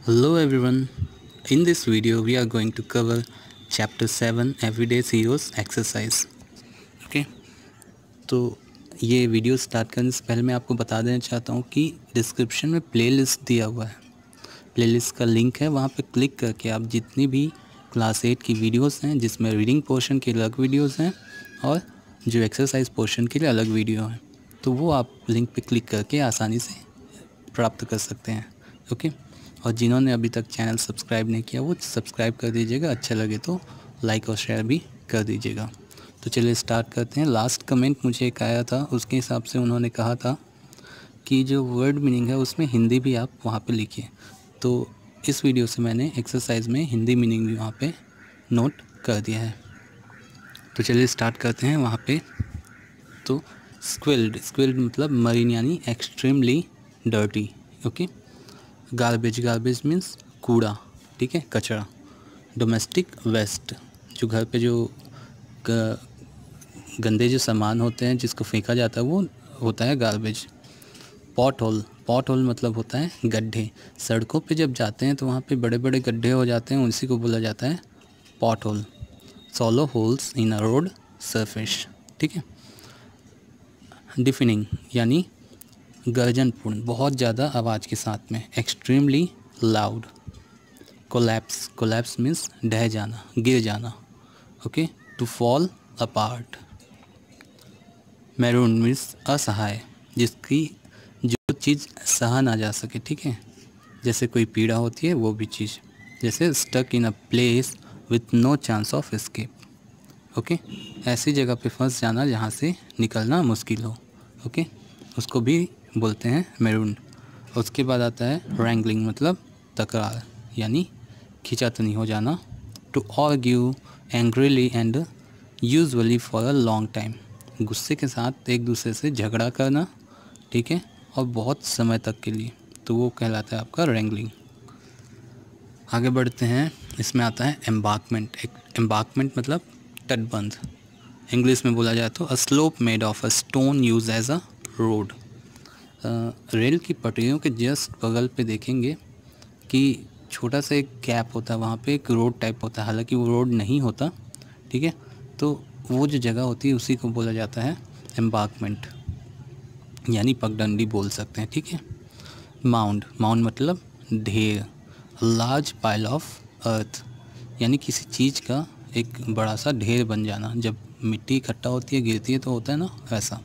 Hello everyone. In this video we are going to cover chapter 7 Everyday Heroes Exercise. Okay तो ये video start करने से पहले मैं आपको बता देना चाहता हूँ कि डिस्क्रिप्शन में प्लेलिस्ट दिया हुआ है। प्लेलिस्ट का लिंक है, वहाँ पे क्लिक करके आप जितनी भी क्लास 8 की वीडियोस हैं जिसमें रीडिंग पोर्शन के अलग वीडियोस हैं और जो एक्सरसाइज पोर्शन के लिए अलग वीडियो हैं, तो वो आप लिंक पे क्लिक करके आसानी से प्राप्त कर सकते हैं। ओके, और जिन्होंने अभी तक चैनल सब्सक्राइब नहीं किया वो सब्सक्राइब कर दीजिएगा, अच्छा लगे तो लाइक और शेयर भी कर दीजिएगा। तो चलिए स्टार्ट करते हैं। लास्ट कमेंट मुझे एक आया था, उसके हिसाब से उन्होंने कहा था कि जो वर्ड मीनिंग है उसमें हिंदी भी आप वहाँ पे लिखिए। तो इस वीडियो से मैंने एक्सरसाइज में हिंदी मीनिंग भी वहाँ पे नोट कर दिया है। तो चलिए स्टार्ट करते हैं। वहाँ पे तो स्क्विल्ड मतलब मरीन यानी extremely dirty. Okay, garbage means कूड़ा, ठीक है, कचरा। डोमेस्टिक वेस्ट, जो घर पे जो गंदे जो सामान होते हैं जिसको फेंका जाता है वो होता है गार्बेज। पॉट होल मतलब होता है गड्ढे। सड़कों पे जब जाते हैं तो वहाँ पे बड़े बड़े गड्ढे हो जाते हैं, उसी को बोला जाता है pothole. Shallow holes in a road surface, ठीक है। डिफिनिंग यानी गर्जनपूर्ण, बहुत ज़्यादा आवाज़ के साथ में। Extremely loud. कोलैप्स मीन्स ढह जाना, गिर जाना। Okay, to fall apart. Maroon means असहाय, जिसकी जो चीज़ सहा ना जा सके, ठीक है, जैसे कोई पीड़ा होती है वो भी चीज़। जैसे stuck in a place with no chance of escape. Okay, ऐसी जगह पे फंस जाना जहाँ से निकलना मुश्किल हो। ओके, उसको भी बोलते हैं मैरून। उसके बाद आता है रैंगलिंग मतलब तकरार यानी खींचातानी हो जाना। To argue angrily and usually for a long time, गुस्से के साथ एक दूसरे से झगड़ा करना, ठीक है, और बहुत समय तक के लिए, तो वो कहलाता है आपका रैंगलिंग। आगे बढ़ते हैं। इसमें आता है एम्बार्कमेंट। एम्बार्कमेंट मतलब तटबंध। इंग्लिश में बोला जाए तो a slope made of a stone use as a road. रेल की पटरियों के जस्ट बगल पे देखेंगे कि छोटा सा एक गैप होता है, वहाँ पे एक रोड टाइप होता है, हालांकि वो रोड नहीं होता, ठीक है। तो वो जो जगह होती है उसी को बोला जाता है एम्बार्कमेंट, यानी पगडंडी बोल सकते हैं, ठीक है। माउंड मतलब ढेर। लार्ज पाइल ऑफ अर्थ, यानी किसी चीज़ का एक बड़ा सा ढेर बन जाना, जब मिट्टी इकट्ठा होती है गिरती है तो होता है ना वैसा।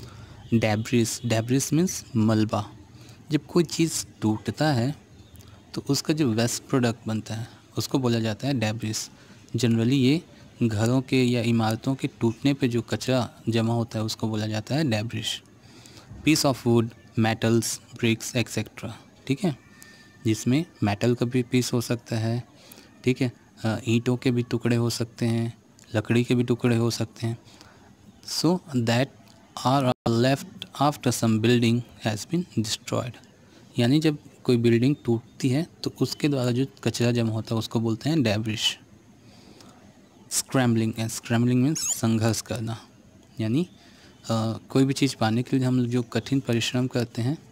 डेब्रिस मीन्स मलबा, जब कोई चीज़ टूटता है तो उसका जो वेस्ट प्रोडक्ट बनता है उसको बोला जाता है डेब्रिस। जनरली ये घरों के या इमारतों के टूटने पे जो कचरा जमा होता है उसको बोला जाता है debris. Piece of wood, metals, bricks etcetera, ठीक है, जिसमें मेटल का भी पीस हो सकता है, ठीक है, ईंटों के भी टुकड़े हो सकते हैं, लकड़ी के भी टुकड़े हो सकते हैं। So that are left after some building has been destroyed, यानी जब कोई बिल्डिंग टूटती है तो उसके द्वारा जो कचरा जमा होता है उसको बोलते हैं डेब्रिस। स्क्रैम्बलिंग मीन्स संघर्ष करना, यानी कोई भी चीज़ पाने के लिए हम जो कठिन परिश्रम करते हैं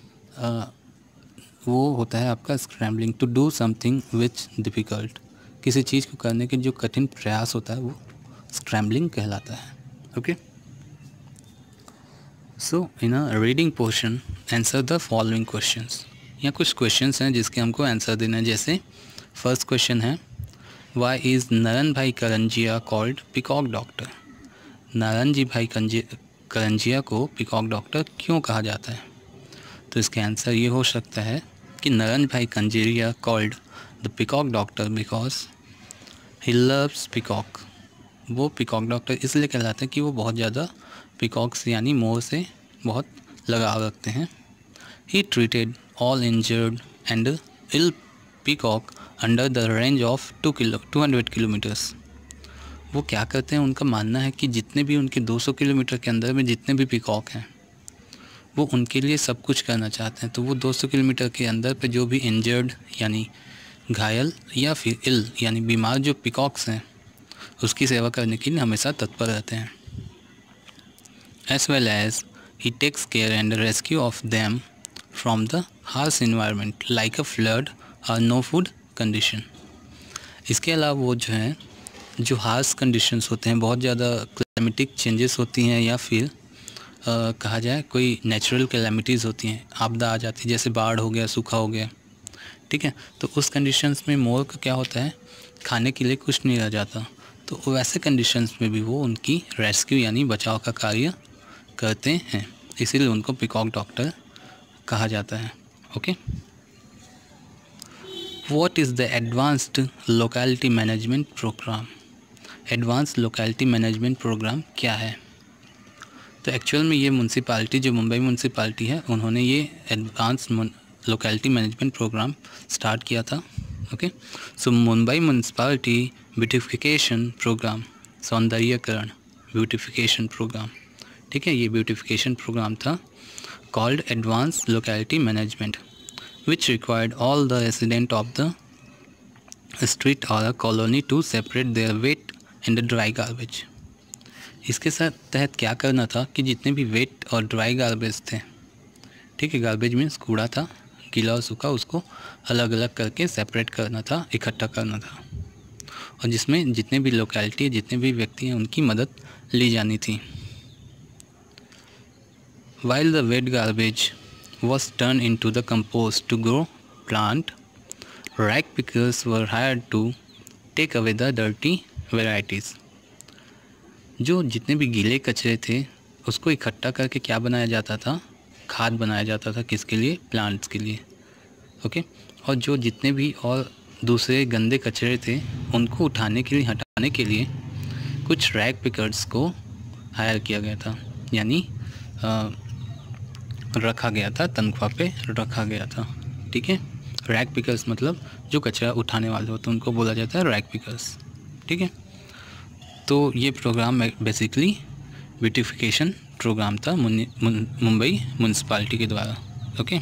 वो होता है आपका scrambling. To do something which difficult, किसी चीज़ को करने के जो कठिन प्रयास होता है वो स्क्रैम्बलिंग कहलाता है। Okay, so in a reading portion answer the following questions. यहाँ कुछ क्वेश्चंस हैं जिसके हमको आंसर देना है। जैसे फर्स्ट क्वेश्चन है, why is Narayan bhai Karanjia called peacock doctor. Narayan ji bhai Karanjia को पिकॉक डॉक्टर क्यों कहा जाता है? तो इसके आंसर ये हो सकता है कि Narayan bhai Kanjeria called the peacock doctor because he loves peacock. वो पिकॉक डॉक्टर इसलिए कहलाते हैं कि वो बहुत ज़्यादा पिकॉक्स यानी मोर से बहुत लगाव रखते हैं। He treated all injured and ill peacock under the range of 200 kilometres. वो क्या करते हैं, उनका मानना है कि जितने भी उनके 200 किलोमीटर के अंदर में जितने भी पीकॉक हैं वो उनके लिए सब कुछ करना चाहते हैं। तो वो 200 किलोमीटर के अंदर पे जो भी इंजर्ड यानी घायल या फिर इल यानी बीमार जो पीकॉक्स हैं उसकी सेवा करने के लिए हमेशा तत्पर रहते हैं। As well as he takes care and rescue of them from the harsh environment like a flood और नो फूड कंडीशन। इसके अलावा वो जो है जो हार्श कंडीशंस होते हैं, बहुत ज़्यादा क्लाइमेटिक चेंजेस होती हैं या फिर कहा जाए कोई नेचुरल कैलामिटीज़ होती हैं, आपदा आ जाती है, जैसे बाढ़ हो गया, सूखा हो गया, ठीक है। तो उस कंडीशंस में मोर का क्या होता है, खाने के लिए कुछ नहीं रह जाता, तो वैसे कंडीशंस में भी वो उनकी रेस्क्यू यानी बचाव का कार्य करते हैं, इसीलिए उनको पीकॉक डॉक्टर कहा जाता है। Okay, what is the advanced locality management programme? Advance locality management programme क्या है? तो एक्चुअल में ये म्यूनसिपालिटी जो मुंबई म्यूनसिपालिटी है, उन्होंने ये advance locality management programme start किया था। Okay, so Mumbai municipality beautification programme, सौंदर्यकरण ब्यूटिफिकेशन प्रोग्राम, ठीक है, ये ब्यूटिफिकेशन प्रोग्राम था called advance locality management which required all the residents of the street or a colony to separate their wet and the dry garbage। इसके साथ तहत क्या करना था कि जितने भी वेट और ड्राई गार्बेज थे, ठीक है, गार्बेज मीन्स कूड़ा था, गीला और सूखा, उसको अलग अलग करके सेपरेट करना था, इकट्ठा करना था, और जिसमें जितने भी लोकेलिटी, जितने भी व्यक्ति हैं, उनकी मदद ली जानी थी। While the wet garbage was turned into the compost to grow plant, rag pickers were hired to take away the dirty varieties। जो जितने भी गीले कचरे थे उसको इकट्ठा करके क्या बनाया जाता था, खाद बनाया जाता था, किसके लिए, प्लांट्स के लिए। ओके, और जो जितने भी और दूसरे गंदे कचरे थे उनको उठाने के लिए, हटाने के लिए कुछ रैग पिकर्स को हायर किया गया था, यानी रखा गया था, तनख्वाह पे रखा गया था, ठीक है। रैग पिकर्स मतलब जो कचरा उठाने वाले होते हैं उनको बोला जाता है रैग पिकर्स, ठीक है। तो ये प्रोग्राम बेसिकली ब्यूटिफिकेशन प्रोग्राम था मुंबई म्यूनसिपालिटी के द्वारा। Okay,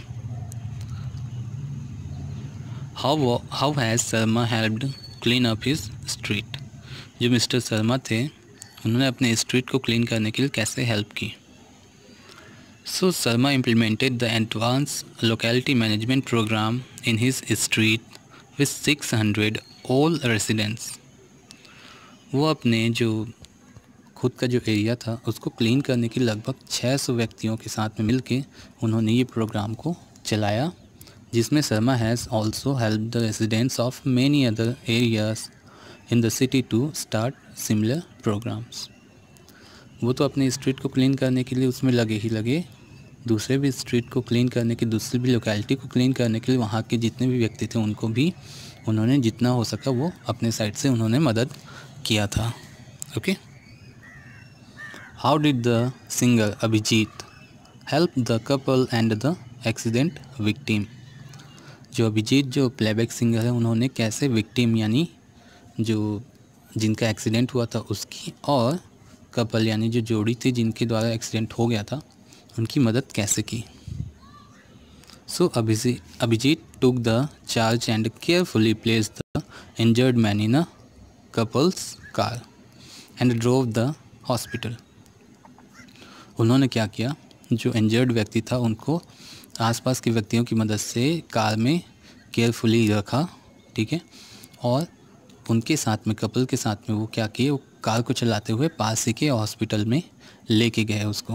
how has Sharma helped clean up his street? जो मिस्टर शर्मा थे उन्होंने अपने स्ट्रीट को क्लीन करने के लिए कैसे हेल्प की? So Sharma implemented the advanced locality management program in his street with 600 all residents। वो अपने जो खुद का जो एरिया था उसको क्लीन करने के लगभग 600 व्यक्तियों के साथ में मिलके उन्होंने ये प्रोग्राम को चलाया, जिसमें Sharma has also help the residents of many other areas in the city to start similar programmes. वो तो अपने स्ट्रीट को क्लीन करने के लिए उसमें लगे ही लगे, दूसरे भी स्ट्रीट को क्लीन करने की, दूसरी भी लोकेलिटी को क्लीन करने के लिए वहाँ के जितने भी व्यक्ति थे उनको भी उन्होंने जितना हो सका वो अपने साइड से उन्होंने मदद किया था। Okay, how did the singer Abhijeet help the couple and the accident victim? जो अभिजीत जो प्लेबैक सिंगर है उन्होंने कैसे विक्टिम यानी जो जिनका एक्सीडेंट हुआ था उसकी, और कपल यानी जो जोड़ी थी जिनके द्वारा एक्सीडेंट हो गया था, उनकी मदद कैसे की? So Abhijeet took the charge and carefully placed the injured man in a couple's car and drove the hospital. उन्होंने क्या किया, जो इंजर्ड व्यक्ति था उनको आसपास के व्यक्तियों की मदद से कार में केयरफुली रखा, ठीक है, और उनके साथ में, कपल के साथ में वो क्या किए, वो कार को चलाते हुए पास ही के हॉस्पिटल में लेके गए उसको।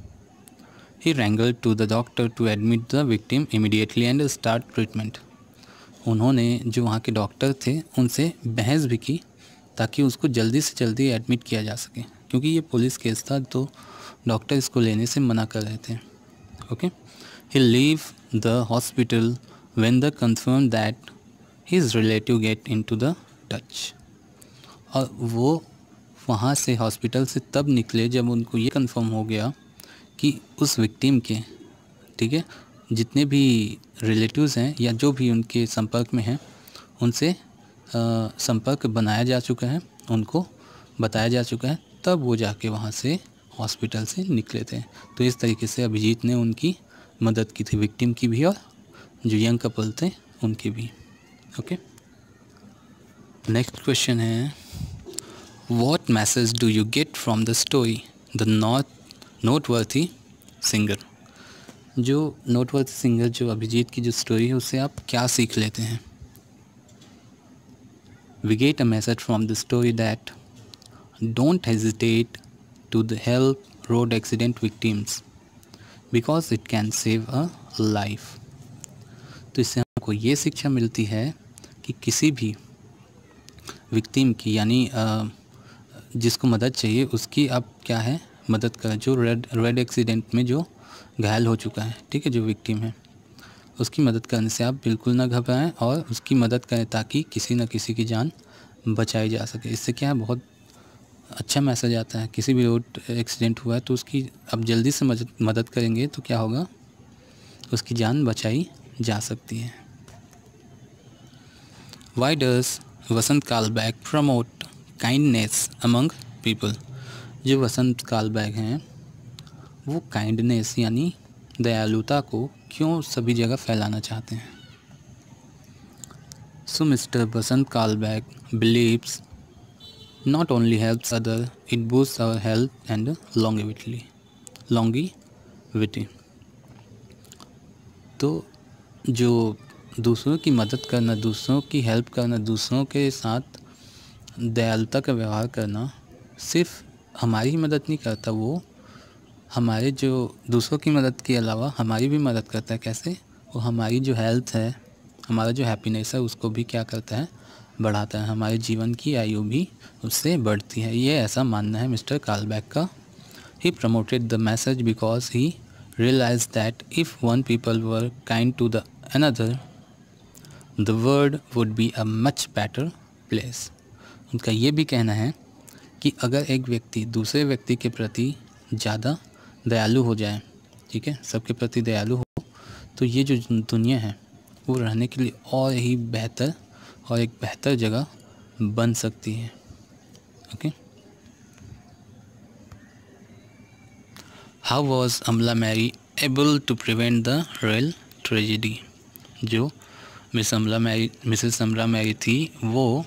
He wrangled to the doctor to admit the victim immediately and start treatment। उन्होंने जो वहाँ के डॉक्टर थे उनसे बहस भी की ताकि उसको जल्दी से जल्दी एडमिट किया जा सके, क्योंकि ये पुलिस केस था तो डॉक्टर इसको लेने से मना कर रहे थे। Okay, he leave the hospital when the confirmed that his relative get into the touch। और वो वहाँ से हॉस्पिटल से तब निकले जब उनको ये कंफर्म हो गया कि उस विक्टिम के, ठीक है, जितने भी रिलेटिव्स हैं या जो भी उनके संपर्क में हैं उनसे संपर्क बनाया जा चुका है, उनको बताया जा चुका है, तब वो जाके वहाँ से हॉस्पिटल से निकले थे। तो इस तरीके से अभिजीत ने उनकी मदद की थी, विक्टिम की भी और जो यंग कपल थे उनकी भी। ओके, नेक्स्ट क्वेश्चन है, what message do you get from the story the noteworthy singer? जो नोटवर्थ सिंगर जो अभिजीत की जो स्टोरी है उससे आप क्या सीख लेते हैं? We get a message from the story that don't hesitate to help road accident victims because it can save a life. तो इससे हमको ये शिक्षा मिलती है कि किसी भी विक्टिम की यानी जिसको मदद चाहिए उसकी आप क्या है मदद करें, जो रेड एक्सीडेंट में जो घायल हो चुका है, ठीक है, जो विक्टिम है उसकी मदद करने से आप बिल्कुल ना घबराएं और उसकी मदद करें ताकि किसी न किसी की जान बचाई जा सके। इससे क्या है बहुत अच्छा मैसेज आता है। किसी भी रोड एक्सीडेंट हुआ है तो उसकी अब जल्दी से मदद करेंगे तो क्या होगा, उसकी जान बचाई जा सकती है। Why does Vasant Kalbag promote kindness among people? जो वसंत कालबैग हैं वो काइंडनेस यानी दयालुता को क्यों सभी जगह फैलाना चाहते हैं? So Mr. Vasant Kalbag believes not only helps others, it boosts our health and longevity. तो जो दूसरों की मदद करना, दूसरों की हेल्प करना, दूसरों के साथ दयालुता का व्यवहार करना सिर्फ हमारी ही मदद नहीं करता, वो हमारे जो दूसरों की मदद के अलावा हमारी भी मदद करता है। कैसे? वो हमारी जो हेल्थ है, हमारा जो हैप्पीनेस है उसको भी क्या करता है, बढ़ाता है। हमारे जीवन की आयु भी उससे बढ़ती है। ये ऐसा मानना है मिस्टर कालबैग का। He promoted the message because he realize that if one people were kind to the another the world would be a much better place. उनका ये भी कहना है कि अगर एक व्यक्ति दूसरे व्यक्ति के प्रति ज़्यादा दयालु हो जाए, ठीक है, सबके प्रति दयालु हो, तो ये जो दुनिया है वो रहने के लिए और ही बेहतर और एक बेहतर जगह बन सकती है। Okay, how was Amala Mary able to prevent the rail tragedy? जो मिसेस अमला मैरी थी वो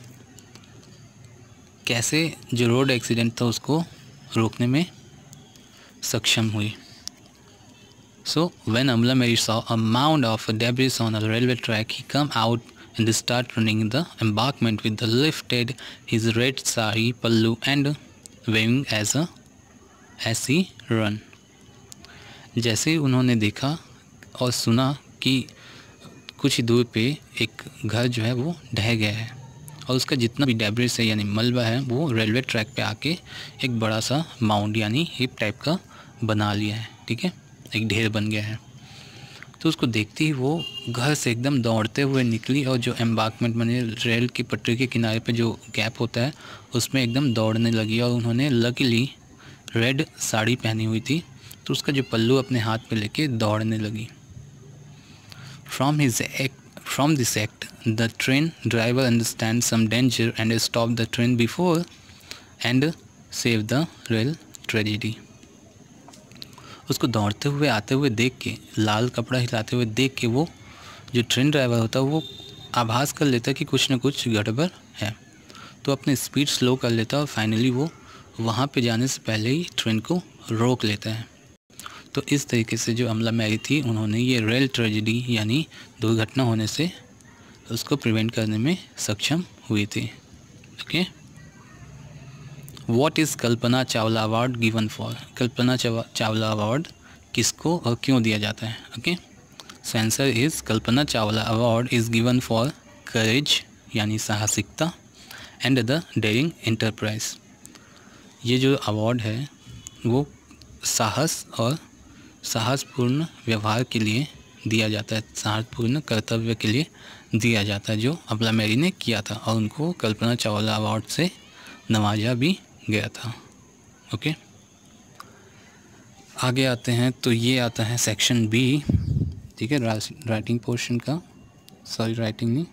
कैसे जो रोड एक्सीडेंट था उसको रोकने में सक्षम हुई? So when Amla Mary saw a mound of debris on a railway track, he came out and started running the embankment with the lifted his red sari pallu and waving as he run. जैसे उन्होंने देखा और सुना कि कुछ ही दूर पे एक घर जो है वो ढह गया है और उसका जितना भी डेब्रिस है यानी मलबा है वो रेलवे ट्रैक पे आके एक बड़ा सा माउंड यानी हिप टाइप का बना लिया है, ठीक है, एक ढेर बन गया है। तो उसको देखते ही वो घर से एकदम दौड़ते हुए निकली और जो एम्बार्कमेंट माने रेल की पटरी के किनारे पे जो गैप होता है उसमें एकदम दौड़ने लगी और उन्होंने लकीली रेड साड़ी पहनी हुई थी तो उसका जो पल्लू अपने हाथ पे लेके दौड़ने लगी। From this act, the train driver understands some danger and stopped the train before and saved the rail tragedy. उसको दौड़ते हुए आते हुए देख के, लाल कपड़ा हिलाते हुए देख के वो जो ट्रेन ड्राइवर होता है वो आभास कर लेता है कि कुछ न कुछ गड़बड़ है, तो अपनी स्पीड स्लो कर लेता है और फाइनली वो वहाँ पे जाने से पहले ही ट्रेन को रोक लेता है। तो इस तरीके से जो अमला मैरी थी उन्होंने ये रेल ट्रेजेडी यानी दुर्घटना होने से उसको प्रिवेंट करने में सक्षम हुई थी। Okay, what is Kalpana Chawla award given for? Kalpana Chawla award किसको और क्यों दिया जाता है? Okay, so answer is Kalpana Chawla award is given for courage यानी साहसिकता एंड द डेयरिंग एंटरप्राइज। ये जो अवार्ड है वो साहस और साहसपूर्ण व्यवहार के लिए दिया जाता है, साहसपूर्ण कर्तव्य के लिए दिया जाता है जो अमला मैरी ने किया था और उनको कल्पना चावला अवार्ड से नवाजा भी गया था। ओके, आगे आते हैं तो ये आता है सेक्शन बी, ठीक है, राइटिंग पोर्शन का, सॉरी राइटिंग नहीं,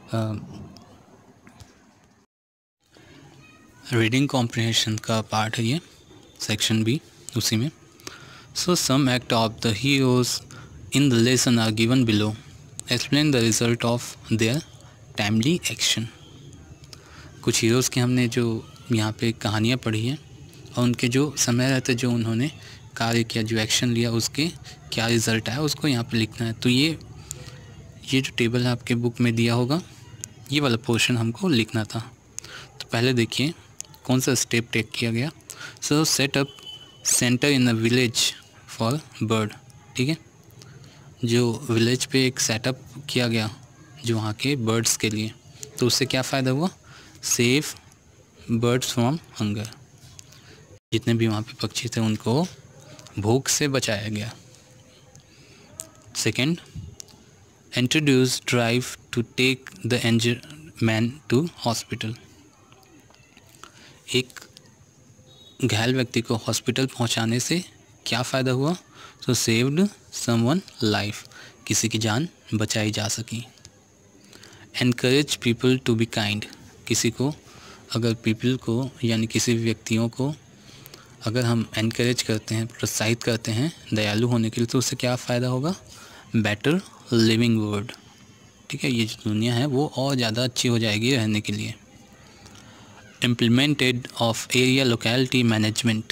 रीडिंग कॉम्प्रिहेंशन का पार्ट है ये सेक्शन बी, उसी में। So some act of the heroes in the lesson are given below. Explain the result of their timely action. कुछ हीरोज़ के हमने जो यहाँ पे कहानियाँ पढ़ी हैं और उनके जो समय रहते जो उन्होंने कार्य किया, जो एक्शन लिया, उसके क्या रिज़ल्ट आया, उसको यहाँ पे लिखना है। तो ये जो टेबल है आपके बुक में दिया होगा, ये वाला पोर्शन हमको लिखना था। तो पहले देखिए कौन सा स्टेप टेक किया गया। So set up centre in a village for bird, ठीक है। जो विलेज पे एक सेटअप किया गया जो वहाँ के बर्ड्स के लिए, तो उससे क्या फ़ायदा हुआ, सेव बर्ड्स फ्रॉम हंगर, जितने भी वहाँ पे पक्षी थे उनको भूख से बचाया गया। Second, introduce drive to take the injured man to hospital. एक घायल व्यक्ति को हॉस्पिटल पहुँचाने से क्या फ़ायदा हुआ, सो सेव्ड समवन लाइफ, किसी की जान बचाई जा सकी। Encourage people to be kind, किसी को अगर पीपल को यानी किसी व्यक्तियों को अगर हम एनकरेज करते हैं, प्रोत्साहित करते हैं दयालु होने के लिए, तो उससे क्या फ़ायदा होगा, बेटर लिविंग वर्ल्ड, ठीक है। ये जो दुनिया है वो और ज़्यादा अच्छी हो जाएगी रहने के लिए। Implemented of area locality management,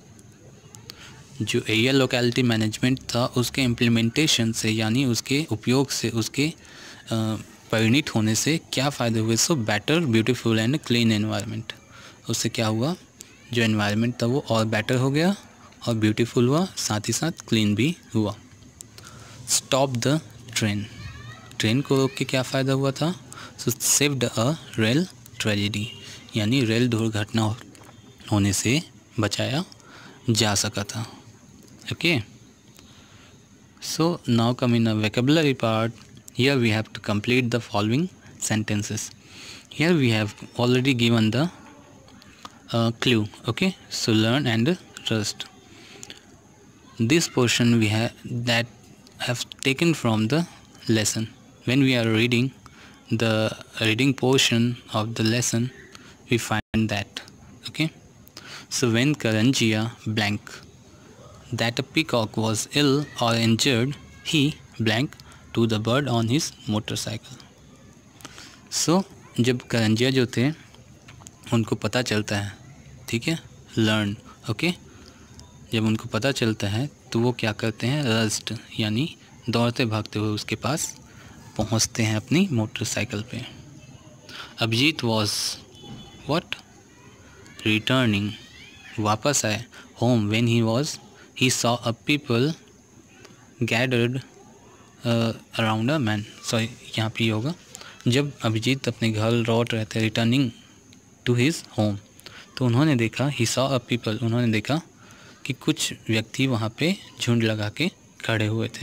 जो एरिया लोकेलिटी मैनेजमेंट था उसके इम्प्लीमेंटेशन से यानी उसके उपयोग से, उसके परिणित होने से क्या फ़ायदे हुए, so better beautiful and clean environment. उससे क्या हुआ, जो एनवायरनमेंट था वो और बेटर हो गया और ब्यूटीफुल हुआ, साथ ही साथ क्लीन भी हुआ। स्टॉप द ट्रेन, ट्रेन को रोक के क्या फ़ायदा हुआ था, so saved a rail tragedy, यानी रेल दुर्घटना होने से बचाया जा सका था। Okay, so now come in a vocabulary part. Here we have to complete the following sentences. Here we have already given the clue. Okay, so learn and trust. This portion we have taken from the lesson. When we are reading the reading portion of the lesson, we find that. Okay, so when Karanjia blank that a peacock was ill or injured, he blank to the bird on his motorcycle. So जब करंजिया जो थे उनको पता चलता है, ठीक है, learn, okay, जब उनको पता चलता है तो वो क्या करते हैं, रस्ट यानी दौड़ते भागते हुए उसके पास पहुंचते हैं अपनी मोटरसाइकिल पे। अभिजीत वॉज व्हाट, रिटर्निंग, वापस आए home when he saw a people gathered around a man. Sorry, यहाँ पे होगा, जब अभिजीत अपने घर लौट रहे थे, रिटर्निंग टू हिज होम, तो उन्होंने देखा, he saw a people, उन्होंने देखा कि कुछ व्यक्ति वहाँ पे झुंड लगा के खड़े हुए थे।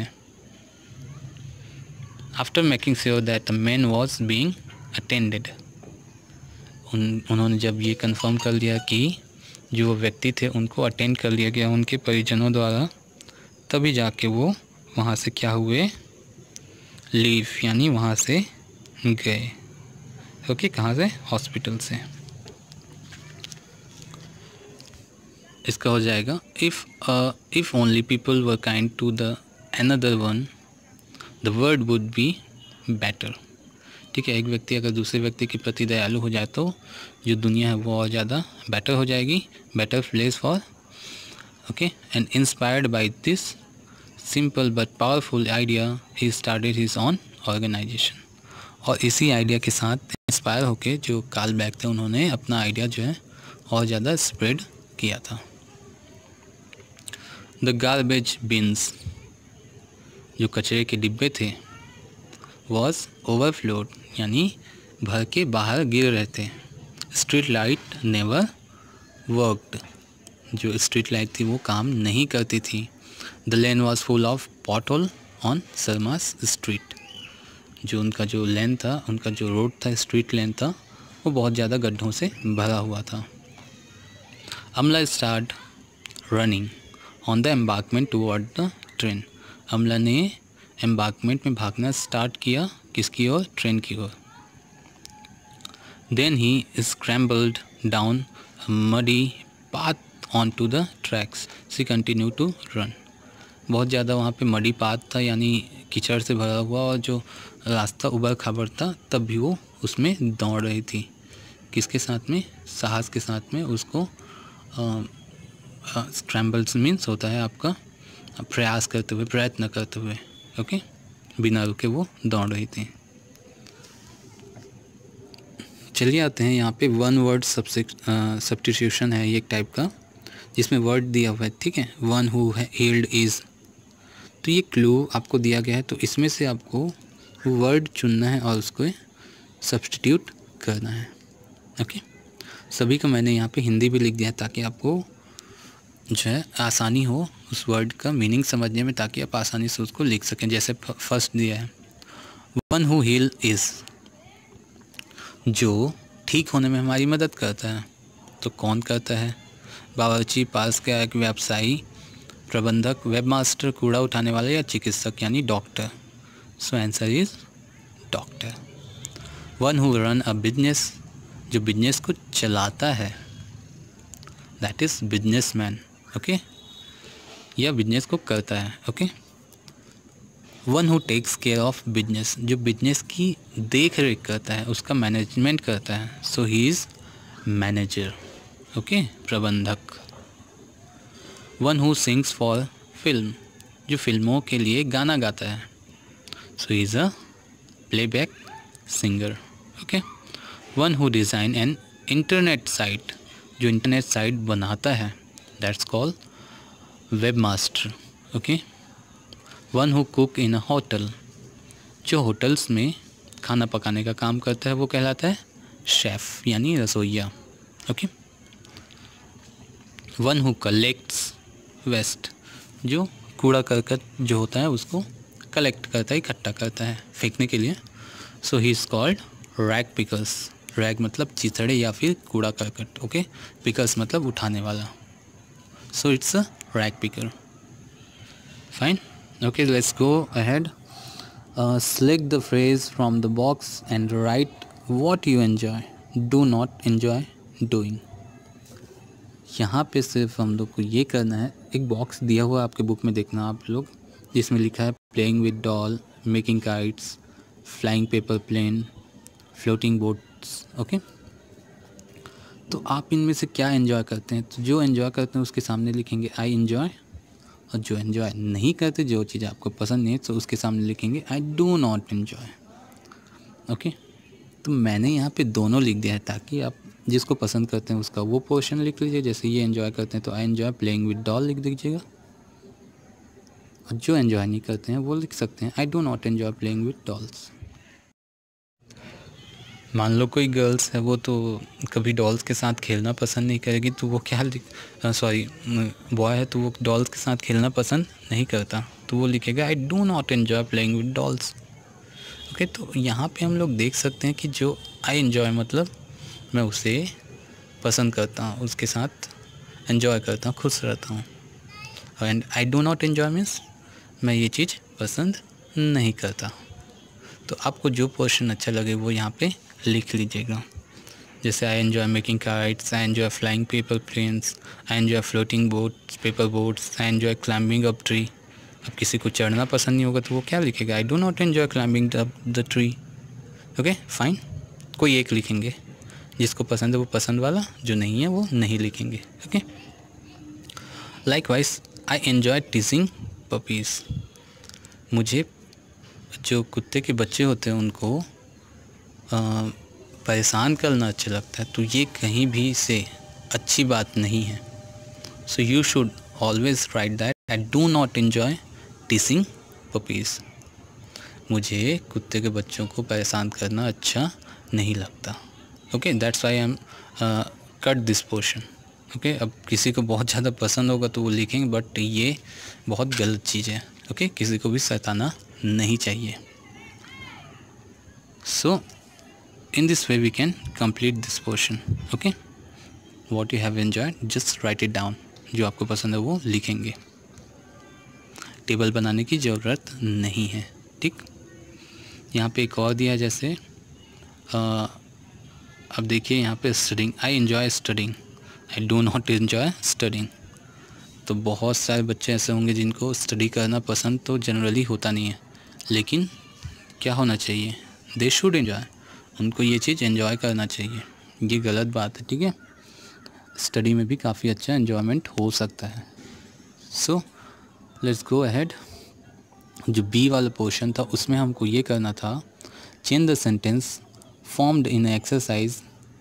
After making sure that the man was being attended, उन्होंने जब ये कंफर्म कर लिया कि जो व्यक्ति थे उनको अटेंड कर लिया गया उनके परिजनों द्वारा, तभी जाके वो वहाँ से क्या हुए, लीव यानी वहाँ से गए। ओके, कहाँ से, हॉस्पिटल से। इसका हो जाएगा, if only people were kind to the another one the world would be better, ठीक है। एक व्यक्ति अगर दूसरे व्यक्ति के प्रति दयालु हो जाए तो जो दुनिया है वो और ज़्यादा बेटर हो जाएगी, better place for, okay. And inspired by this simple but powerful idea he started his own organisation, और इसी आइडिया के साथ इंस्पायर होके जो कार्ल बैक थे उन्होंने अपना आइडिया जो है और ज़्यादा स्प्रेड किया था। द गार्बेज बिन्स, जो कचरे के डिब्बे थे, वॉज ओवरफ्लोड यानी भर के बाहर गिर रहे थे। स्ट्रीट लाइट नेवर वर्कड, जो स्ट्रीट लाइट थी वो काम नहीं करती थी। The lane was full of pothole on Sharma's street, जो उनका जो लेन था, उनका जो रोड था, स्ट्रीट लेन था, वो बहुत ज़्यादा गड्ढों से भरा हुआ था। Amala start running on the embankment toward the train, Amala ने एम्बार्कमेंट में भागना स्टार्ट किया, किसकी ओर, ट्रेन की ओर। Then he scrambled down muddy path on to the tracks, she continue to run, बहुत ज़्यादा वहाँ पे मडी पाथ था यानी कीचड़ से भरा हुआ, और जो रास्ता उबड़ खाबड़ था तब भी वो उसमें दौड़ रही थी, किसके साथ में, साहस के साथ में उसको स्क्रैम्बल्स मीन्स होता है आपका प्रयास करते हुए, प्रयत्न करते हुए, ओके, बिना रुके वो दौड़ रही थी। चलिए आते हैं यहाँ पे वन वर्ड सब्स्टिट्यूशन है ये एक टाइप का, जिसमें वर्ड दिया हुआ है, ठीक है। वन हु है हील्ड इज़, तो ये क्लू आपको दिया गया है, तो इसमें से आपको वर्ड चुनना है और उसको सब्स्टिट्यूट करना है, ओके। सभी का मैंने यहाँ पे हिंदी भी लिख दिया है ताकि आपको जो है आसानी हो उस वर्ड का मीनिंग समझने में, ताकि आप आसानी से उसको लिख सकें। जैसे फर्स्ट दिया है वन हु हील इज़, जो ठीक होने में हमारी मदद करता है, तो कौन करता है? बावर्ची, पास का एक व्यवसायी, प्रबंधक, वेबमास्टर, कूड़ा उठाने वाला या चिकित्सक यानी doctor. So answer is doctor. One who run a business, जो बिजनेस को चलाता है, दैट इज़ बिजनेसमैन, ओके, या बिजनेस को करता है, okay. One who takes care of business, जो बिजनेस की देख रेख करता है, उसका मैनेजमेंट करता है, so he is manager, okay, प्रबंधक। One who sings for film, जो फिल्मों के लिए गाना गाता है, so he is a playback singer, okay. One who design an internet site, जो इंटरनेट साइट बनाता है, that's called web master, okay. One who cook in a hotel, जो होटल्स में खाना पकाने का काम करता है, वो कहलाता है शेफ़ यानी रसोइया, okay. One who collects waste, जो कूड़ा करकट जो होता है उसको कलेक्ट करता है, इकट्ठा करता है फेंकने के लिए, so he is called rag pickers. Rag मतलब चिथड़े या फिर कूड़ा करकट, ओके, पिकर्स मतलब उठाने वाला, so it's a rag picker, fine, okay. Let's go ahead. Select the phrase from the box and write what you enjoy, do not enjoy doing। यहाँ पे सिर्फ हम लोग को ये करना है, एक बॉक्स दिया हुआ आपके बुक में देखना आप लोग, जिसमें लिखा है playing with doll, making kites, flying paper plane, floating boats, okay. तो आप इनमें से क्या एंजॉय करते हैं? तो जो एंजॉय करते हैं उसके सामने लिखेंगे आई एंजॉय, और जो एंजॉय नहीं करते, जो चीज़ आपको पसंद नहीं है, तो उसके सामने लिखेंगे I do not enjoy, okay. तो मैंने यहाँ पे दोनों लिख दिया है ताकि आप जिसको पसंद करते हैं उसका वो पोर्शन लिख लीजिए। जैसे ये एंजॉय करते हैं तो I enjoy playing with doll लिख दीजिएगा, और जो एंजॉय नहीं करते हैं वो लिख सकते हैं I do not enjoy playing with dolls. मान लो कोई गर्ल्स है, वो तो कभी डॉल्स के साथ खेलना पसंद नहीं करेगी, तो वो क्या बॉय है तो वो डॉल्स के साथ खेलना पसंद नहीं करता, तो वो लिखेगा I do not enjoy playing with dolls, okay. तो यहाँ पे हम लोग देख सकते हैं कि जो आई एंजॉय मतलब मैं उसे पसंद करता हूँ, उसके साथ एंजॉय करता हूँ, खुश रहता हूँ, and I do not enjoy means मैं ये चीज़ पसंद नहीं करता। तो आपको जो पोर्शन अच्छा लगे वो यहाँ पे लिख लीजिएगा। जैसे I enjoy making kites, I enjoy flying paper planes, I enjoy floating boats, paper boats, I enjoy climbing up tree. अब किसी को चढ़ना पसंद नहीं होगा तो वो क्या लिखेगा? I do not enjoy climbing up the tree. Okay fine, कोई एक लिखेंगे, जिसको पसंद है वो पसंद वाला, जो नहीं है वो नहीं लिखेंगे। Okay, likewise I enjoy teasing puppies. मुझे जो कुत्ते के बच्चे होते हैं उनको परेशान करना अच्छा लगता है, तो ये कहीं भी से अच्छी बात नहीं है। So you should always write that I do not enjoy teasing puppies. मुझे कुत्ते के बच्चों को परेशान करना अच्छा नहीं लगता। Okay, that's why I am cut this portion. Okay, अब किसी को बहुत ज़्यादा पसंद होगा तो वो लिखेंगे, बट ये बहुत गलत चीज़ है। ओके, किसी को भी सताना नहीं चाहिए। सो in this way we can complete this portion. Okay, what you have enjoyed just write it down, जो आपको पसंद है वो लिखेंगे। टेबल बनाने की ज़रूरत नहीं है। ठीक, यहाँ पे एक और दिया है, जैसे अब देखिए यहाँ पे studying, I enjoy studying, I do not enjoy studying. तो बहुत सारे बच्चे ऐसे होंगे जिनको स्टडी करना पसंद तो जनरली होता नहीं है, लेकिन क्या होना चाहिए? दे शुड एंजॉय, उनको ये चीज़ एंजॉय करना चाहिए। ये गलत बात है। ठीक है, स्टडी में भी काफ़ी अच्छा एन्जॉयमेंट हो सकता है। So let's go ahead. जो बी वाला पोर्शन था उसमें हमको ये करना था, change the sentence formed in exercise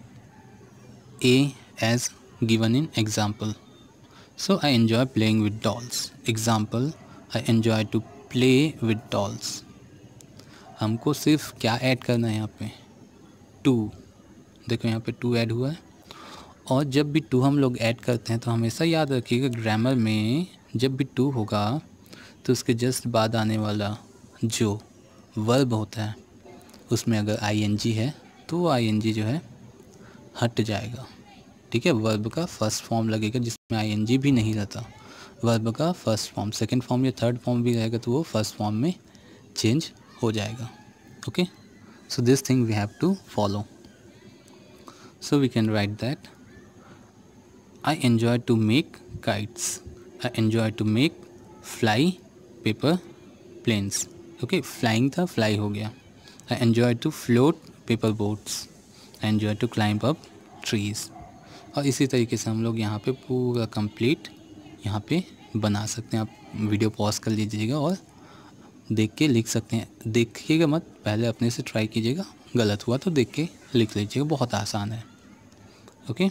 A as given in example. So I enjoy playing with dolls. Example, I enjoy to play with dolls. हमको सिर्फ क्या ऐड करना है यहाँ पे, टू। देखो यहाँ पे टू ऐड हुआ है। और जब भी टू हम लोग ऐड करते हैं तो हमेशा याद रखिएगा ग्रामर में जब भी टू होगा तो उसके जस्ट बाद आने वाला जो वर्ब होता है उसमें अगर आईएनजी है तो वो आईएनजी जो है हट जाएगा। ठीक है, वर्ब का फर्स्ट फॉर्म लगेगा जिसमें आईएनजी भी नहीं रहता। वर्ब का फर्स्ट फॉर्म, सेकंड फॉर्म या थर्ड फॉर्म भी रहेगा तो वो फर्स्ट फॉर्म में चेंज हो जाएगा। Okay, so this thing we have to follow. So we can write that I enjoy to make kites. I enjoy to make fly paper planes. Okay, flying था, fly हो गया। I enjoy to float paper boats. I enjoy to climb up trees. और इसी तरीके से हम लोग यहाँ पे पूरा कंप्लीट यहाँ पे बना सकते हैं। आप वीडियो पॉज कर लीजिएगा और देख के लिख सकते हैं। देखिएगा मत, पहले अपने से ट्राई कीजिएगा, गलत हुआ तो देख के लिख लीजिएगा, बहुत आसान है। Okay,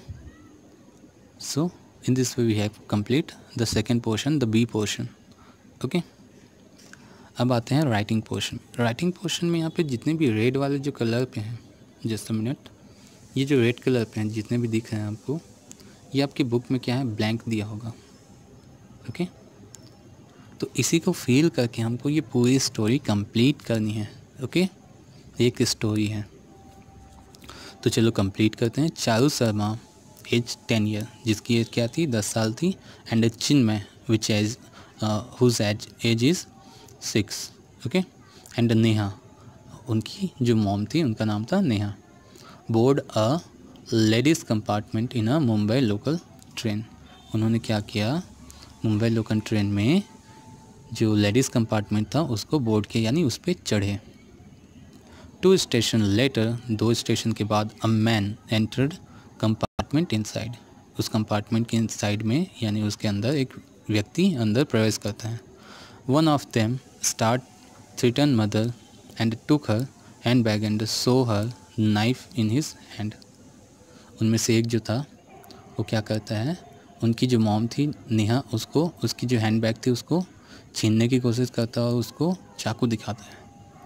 so in this way we have complete the second portion, the B portion. Okay, अब आते हैं राइटिंग पोर्शन। राइटिंग पोर्शन में यहाँ पे जितने भी रेड वाले जो कलर पे हैं, जस्ट अ मिनट, ये जो रेड कलर पे हैं जितने भी दिख रहे हैं आपको, ये आपकी बुक में क्या है, ब्लैंक दिया होगा। ओके, तो इसी को फील करके हमको ये पूरी स्टोरी कंप्लीट करनी है। ओके, एक स्टोरी है तो चलो कंप्लीट करते हैं। चारू शर्मा एज 10 ईयर, जिसकी एज क्या थी, 10 साल थी। And Chinmay which age whose age is 6। Okay, and Neha, उनकी जो मॉम थी उनका नाम था Neha. Board a ladies compartment in a Mumbai local train. उन्होंने क्या किया, मुंबई लोकल ट्रेन में जो लेडीज़ कंपार्टमेंट था उसको बोर्ड के यानी उस पर चढ़े। 2 स्टेशन लेटर, 2 स्टेशन के बाद a man entered compartment inside. उस कंपार्टमेंट के इनसाइड में यानी उसके अंदर एक व्यक्ति अंदर प्रवेश करता है। One of them start threaten mother and took her hand bag and so her knife in his hand. उनमें से एक जो था वो क्या करता है, उनकी जो मॉम थी नेहा, उसको उसकी जो हैंड बैग थी उसको छीनने की कोशिश करता है और उसको चाकू दिखाता है।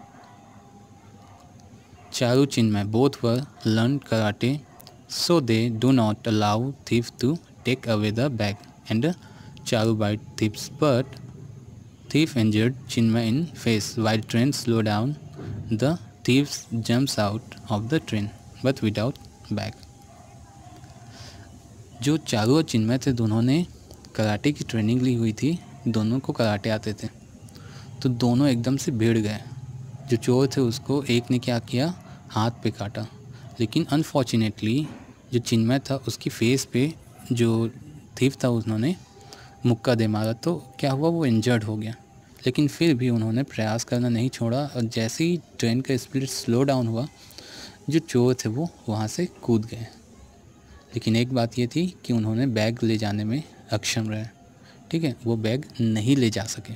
Charu Chinmay both were learn karate so they do not allow thief to take away the bag and Charu bite thief's butt. Thief injured Chinmay in face. While train slow down, the thief jumps out of the train but without bag. जो चारू और चिन्मय थे दोनों ने karate की training ली हुई थी, दोनों को कराटे आते थे, तो दोनों एकदम से भिड़ गए। जो चोर थे उसको एक ने क्या किया, हाथ पे काटा, लेकिन अनफॉर्चुनेटली जो चिन्मय था उसकी फेस पे जो थीफ था उन्होंने मुक्का दे मारा, तो क्या हुआ, वो इंजर्ड हो गया। लेकिन फिर भी उन्होंने प्रयास करना नहीं छोड़ा और जैसे ही ट्रेन का स्पीड स्लो डाउन हुआ, जो चोर थे वो वहाँ से कूद गए। लेकिन एक बात ये थी कि उन्होंने बैग ले जाने में अक्षम रहे। ठीक है, वो बैग नहीं ले जा सके।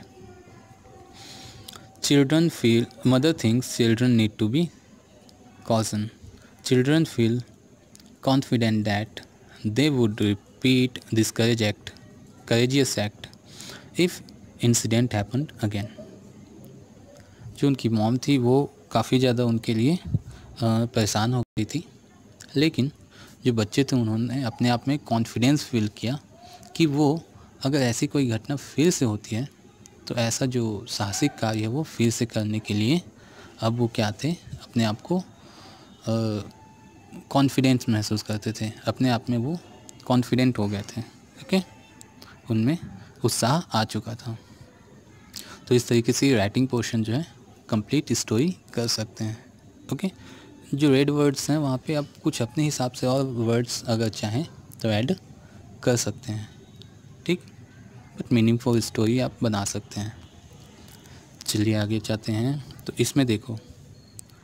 Children feel, mother thinks children need to be caution. Children feel confident that they would repeat this courageous act if incident happened again. जो उनकी मॉम थी वो काफ़ी ज़्यादा उनके लिए परेशान हो गई थी, लेकिन जो बच्चे थे उन्होंने अपने आप में कॉन्फिडेंस फील किया कि वो अगर ऐसी कोई घटना फिर से होती है तो ऐसा जो साहसिक कार्य है वो फिर से करने के लिए अब वो क्या थे, अपने आप को कॉन्फिडेंस महसूस करते थे, अपने आप में वो कॉन्फिडेंट हो गए थे। ओके, उनमें उत्साह आ चुका था। तो इस तरीके से राइटिंग पोर्शन जो है कंप्लीट स्टोरी कर सकते हैं। ओके, जो रेड वर्ड्स हैं वहाँ पे आप कुछ अपने हिसाब से और वर्ड्स अगर चाहें तो ऐड कर सकते हैं। ठीक, बट मीनिंगफुल स्टोरी आप बना सकते हैं। चलिए आगे जाते हैं। तो इसमें देखो,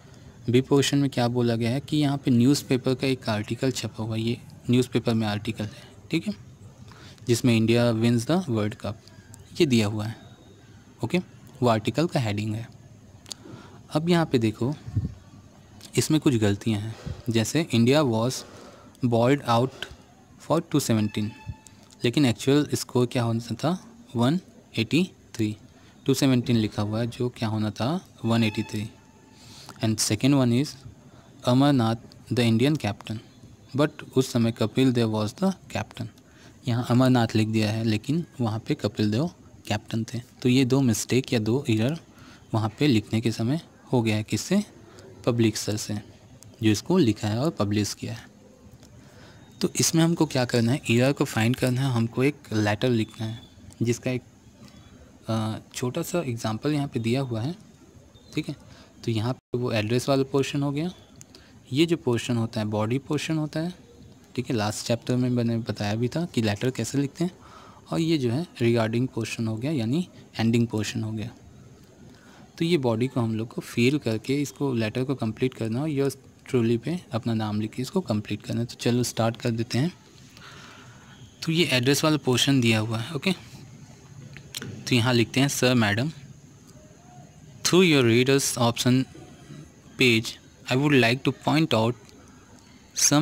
बी पोर्शन में क्या बोला गया है कि यहाँ पे न्यूज़पेपर का एक आर्टिकल छपा हुआ है, ये न्यूज़पेपर में आर्टिकल है, ठीक है, जिसमें India wins the world cup, ये दिया हुआ है। ओके, वो आर्टिकल का हेडिंग है। अब यहाँ पे देखो, इसमें कुछ गलतियाँ हैं, जैसे India was bowled out for 217, लेकिन एक्चुअल स्कोर क्या होना था 183, 217 लिखा हुआ है जो क्या होना था 183। And second one is Amarnath the Indian captain, but उस समय Kapil Dev was the captain. यहाँ अमरनाथ लिख दिया है लेकिन वहाँ पे कपिल देव कैप्टन थे। तो ये दो मिस्टेक या दो एरर वहाँ पे लिखने के समय हो गया है, किससे, पब्लिक सर से, जो इसको लिखा है और पब्लिश किया है। तो इसमें हमको क्या करना है, एरर को फाइंड करना है, हमको एक लेटर लिखना है जिसका एक छोटा सा एग्जांपल यहाँ पे दिया हुआ है, ठीक है। तो यहाँ पे वो एड्रेस वाला पोर्शन हो गया, ये जो पोर्शन होता है बॉडी पोर्शन होता है, ठीक है, लास्ट चैप्टर में मैंने बताया भी था कि लेटर कैसे लिखते हैं, और ये जो है रिगार्डिंग पोर्शन हो गया, यानी एंडिंग पोर्शन हो गया। तो ये बॉडी को हम लोग को फिल करके इसको लेटर को कंप्लीट करना और योर्स ट्रूली पे अपना नाम लिख के इसको कंप्लीट करना है। तो चलो स्टार्ट कर देते हैं। तो ये एड्रेस वाला पोर्शन दिया हुआ है, ओके। तो यहाँ लिखते हैं, sir madam, through your readers option page I would like to point out some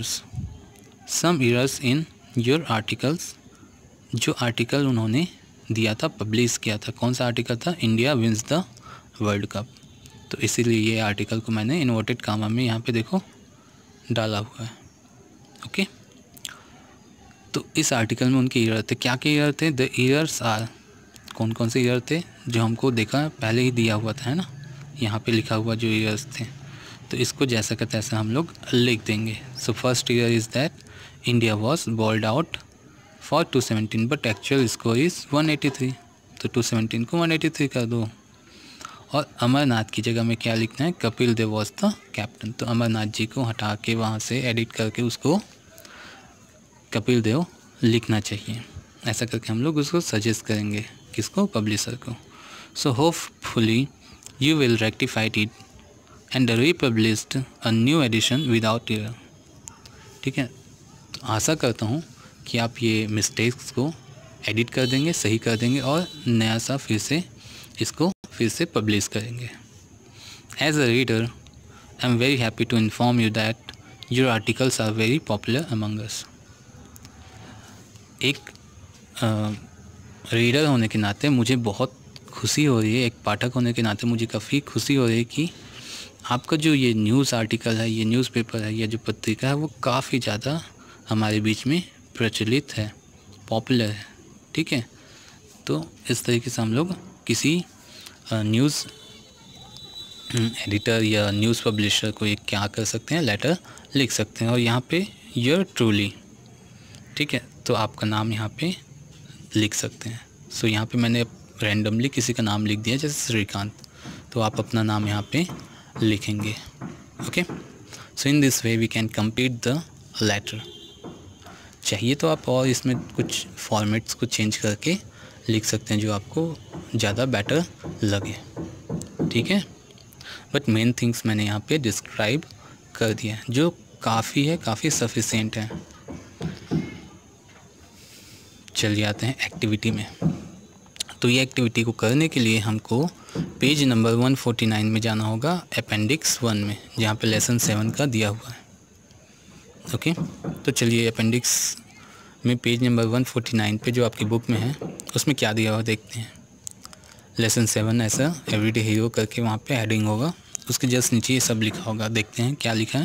errors in your articles. जो आर्टिकल उन्होंने दिया था, पब्लिश किया था, कौन सा आर्टिकल था, India wins the world cup. तो इसीलिए ये आर्टिकल को मैंने इन्वर्टेड कामा में यहाँ पे देखो डाला हुआ है, ओके। तो इस आर्टिकल में उनके एरर थे, क्या क्या एरर थे, द एरर्स आर, कौन कौन से एरर थे जो हमको देखा पहले ही दिया हुआ था, है ना, यहाँ पे लिखा हुआ जो एरर्स थे। तो इसको जैसा का तैसा हम लोग लिख देंगे। So first error is that India was bowled out for 217 but actual score is 183। तो 217 को 183 कर दो। और अमरनाथ की जगह में क्या लिखना है, Kapil Dev was the captain. तो अमरनाथ जी को हटा के वहाँ से एडिट करके उसको कपिल देव लिखना चाहिए। ऐसा करके हम लोग उसको सजेस्ट करेंगे, किसको, पब्लिशर को। So hopefully you will rectified it and republished a new edition without error. ठीक है, तो आशा करता हूँ कि आप ये मिस्टेक्स को एडिट कर देंगे, सही कर देंगे और नया सा फिर से इसको फिर से पब्लिश करेंगे। As a reader I am very happy to inform you that your articles are very popular among us. एक रीडर होने के नाते मुझे बहुत खुशी हो रही है, एक पाठक होने के नाते मुझे काफ़ी खुशी हो रही है कि आपका जो ये न्यूज़ आर्टिकल है, ये न्यूज़पेपर है, या जो पत्रिका है, वो काफ़ी ज़्यादा हमारे बीच में प्रचलित है, पॉपुलर है। ठीक है, तो इस तरीके से हम लोग किसी न्यूज़ एडिटर या न्यूज़ पब्लिशर को एक क्या कर सकते हैं, लेटर लिख सकते हैं। और यहाँ पे योर ट्रूली, ठीक है, तो आपका नाम यहाँ पे लिख सकते हैं। सो यहाँ पे मैंने रैंडमली किसी का नाम लिख दिया, जैसे श्रीकांत, तो आप अपना नाम यहाँ पे लिखेंगे, okay. So in this way we can complete the letter. चाहिए तो आप और इसमें कुछ फॉर्मेट्स को चेंज करके लिख सकते हैं जो आपको ज़्यादा बेटर लगे, ठीक है। बट मेन थिंग्स मैंने यहाँ पे डिस्क्राइब कर दिया है, जो काफ़ी है, काफ़ी सफिशिएंट है। चलिए आते हैं एक्टिविटी में। तो ये एक्टिविटी को करने के लिए हमको पेज नंबर 149 में जाना होगा, अपेंडिक्स 1 में, जहाँ पे लेसन 7 का दिया हुआ है, ओके। तो चलिए अपेंडिक्स में पेज नंबर 149 पे जो आपकी बुक में है उसमें क्या दिया हुआ देखते हैं। लेसन 7 ऐसा एवरीडे हीरो करके वहाँ पे हेडिंग होगा, उसके जस्ट नीचे ये सब लिखा होगा। देखते हैं क्या लिखा है।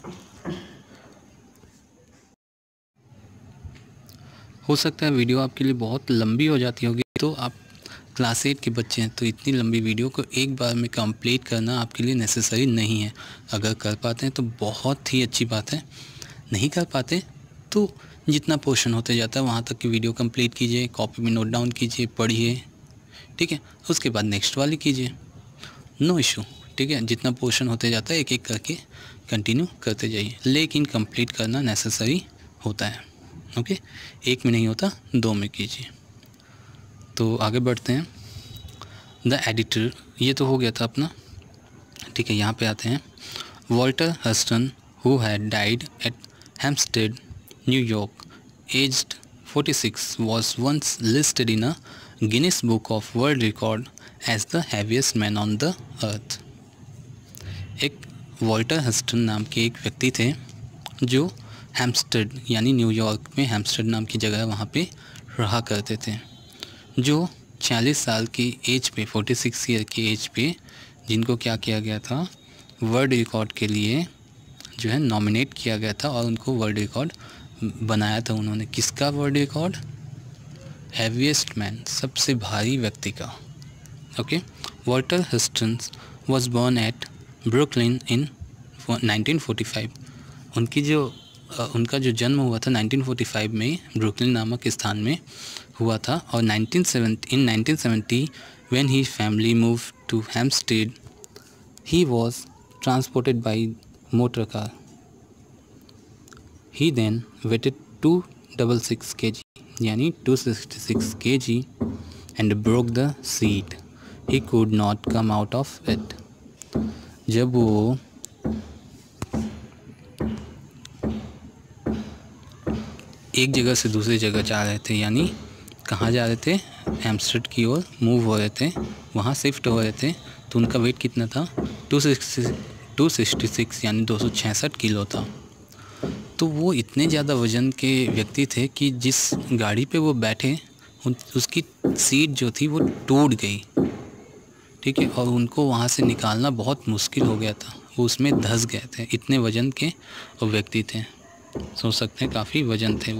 हो सकता है वीडियो आपके लिए बहुत लंबी हो जाती होगी, तो आप क्लास 8 के बच्चे हैं, तो इतनी लंबी वीडियो को एक बार में कंप्लीट करना आपके लिए नेसेसरी नहीं है। अगर कर पाते हैं तो बहुत ही अच्छी बात है, नहीं कर पाते तो जितना पोर्शन होते जाता है वहाँ तक की वीडियो कंप्लीट कीजिए, कॉपी में नोट डाउन कीजिए, पढ़िए, ठीक है। उसके बाद नेक्स्ट वाली कीजिए, नो इशू, ठीक है। जितना पोर्शन होते जाता है एक एक करके कंटिन्यू करते जाइए, लेकिन कंप्लीट करना नेसेसरी होता है, ओके। एक में नहीं होता, 2 में कीजिए। तो आगे बढ़ते हैं। द एडिटर, ये तो हो गया था अपना, ठीक है। यहाँ पे आते हैं Walter Huston, who had died at Hampstead, New York, aged 46, was once listed in a Guinness Book of World Record as the heaviest man on the earth. एक वॉल्टर हस्टन नाम के एक व्यक्ति थे जो हैम्पस्टेड यानी न्यूयॉर्क में Hampstead नाम की जगह वहाँ पे रहा करते थे, जो 40 साल की एज पे 46 ईयर की एज पे जिनको क्या किया गया था, वर्ल्ड रिकॉर्ड के लिए जो है नॉमिनेट किया गया था और उनको वर्ल्ड रिकॉर्ड बनाया था उन्होंने। किसका वर्ल्ड रिकॉर्ड? हैवीएस्ट मैन, सबसे भारी व्यक्ति का। Okay, Walter Huston was born at Brooklyn in 1945। उनका जो जन्म हुआ था 1945 में ब्रुकलिन नामक स्थान में हुआ था। और 1970 when his family moved to Hampstead, he was transported by motor car. He then weighed 266 kg यानी 266 kg and broke the seat. He could not come out of it. जब वो एक जगह से दूसरी जगह जा रहे थे, यानी कहाँ जा रहे थे? हैम्पस्टेड की ओर मूव हो रहे थे, वहाँ शिफ्ट हो रहे थे, तो उनका वेट कितना था? 266 यानी 266 किलो था। तो वो इतने ज़्यादा वज़न के व्यक्ति थे कि जिस गाड़ी पे वो बैठे उसकी सीट जो थी वो टूट गई, ठीक है, और उनको वहाँ से निकालना बहुत मुश्किल हो गया था, वो उसमें धंस गए थे, इतने वज़न के वो व्यक्ति थे। सोच सकते हैं काफ़ी वज़न थे